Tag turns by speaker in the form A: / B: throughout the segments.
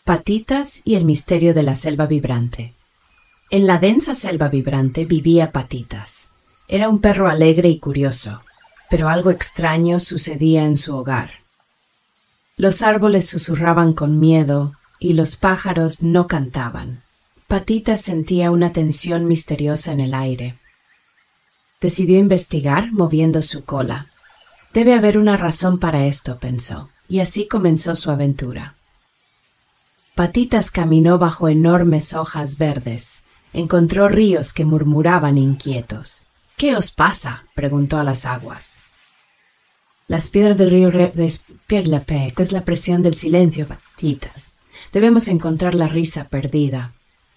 A: Patitas y el misterio de la selva vibrante. En la densa selva vibrante vivía Patitas. Era un perro alegre y curioso, pero algo extraño sucedía en su hogar. Los árboles susurraban con miedo y los pájaros no cantaban. Patitas sentía una tensión misteriosa en el aire. Decidió investigar moviendo su cola. Debe haber una razón para esto, pensó, y así comenzó su aventura. Patitas caminó bajo enormes hojas verdes. Encontró ríos que murmuraban inquietos. —¿Qué os pasa? —preguntó a las aguas. Las piedras del río es la presión del silencio, Patitas. Debemos encontrar la risa perdida.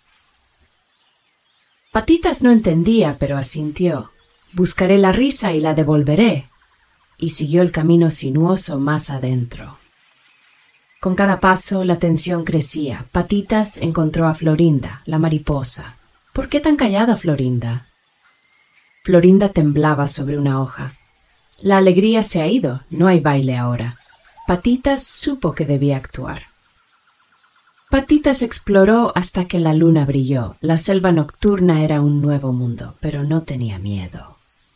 A: Patitas no entendía, pero asintió. Buscaré la risa y la devolveré. Y siguió el camino sinuoso más adentro. Con cada paso la tensión crecía. Patitas encontró a Florinda, la mariposa. —¿Por qué tan callada, Florinda? Florinda temblaba sobre una hoja. La alegría se ha ido, no hay baile ahora. Patitas supo que debía actuar. Patitas exploró hasta que la luna brilló. La selva nocturna era un nuevo mundo, pero no tenía miedo.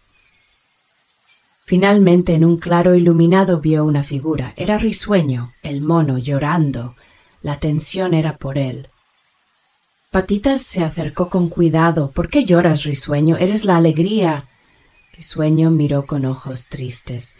A: Finalmente, en un claro iluminado vio una figura. Era Risueño, el mono, llorando. La tensión era por él. Patitas se acercó con cuidado. —¿Por qué lloras, Risueño? Eres la alegría. Risueño miró con ojos tristes.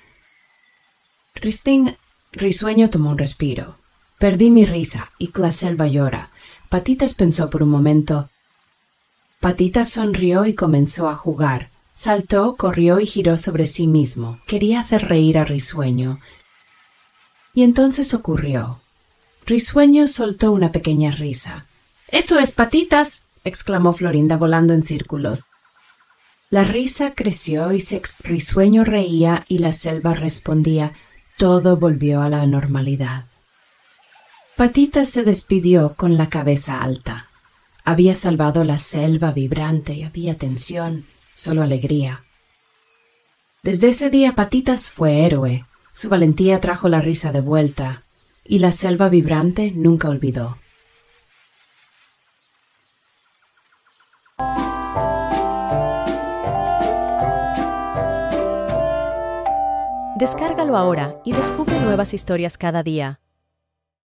A: Risueño tomó un respiro. —Perdí mi risa y la selva llora. Patitas pensó por un momento. Patitas sonrió y comenzó a jugar. Saltó, corrió y giró sobre sí mismo. Quería hacer reír a Risueño. Y entonces ocurrió. Risueño soltó una pequeña risa. —¡Eso es, Patitas! —exclamó Florinda volando en círculos. La risa creció y Risueño reía y la selva respondía. Todo volvió a la normalidad. Patitas se despidió con la cabeza alta. Había salvado la selva vibrante y había tensión, solo alegría. Desde ese día Patitas fue héroe. Su valentía trajo la risa de vuelta y la selva vibrante nunca olvidó.
B: Descárgalo ahora y descubre nuevas historias cada día.